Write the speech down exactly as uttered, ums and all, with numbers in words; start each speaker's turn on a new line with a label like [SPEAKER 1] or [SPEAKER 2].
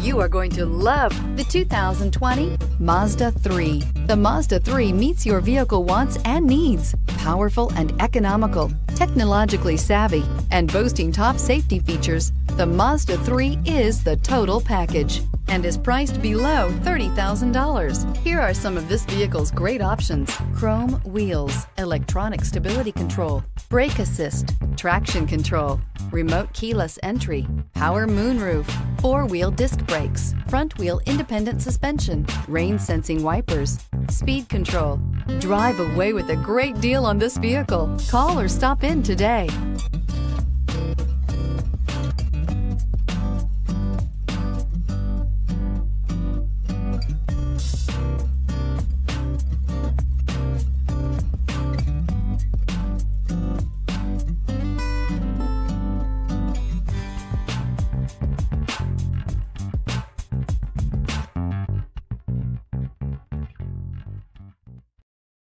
[SPEAKER 1] You are going to love the two thousand twenty Mazda three. The Mazda three meets your vehicle wants and needs. Powerful and economical, technologically savvy, and boasting top safety features, the Mazda three is the total package and is priced below thirty thousand dollars. Here are some of this vehicle's great options: chrome wheels, electronic stability control, brake assist, traction control, remote keyless entry, power moonroof, four-wheel disc brakes, front-wheel independent suspension, rain-sensing wipers, speed control. Drive away with a great deal on this vehicle. Call or stop in today.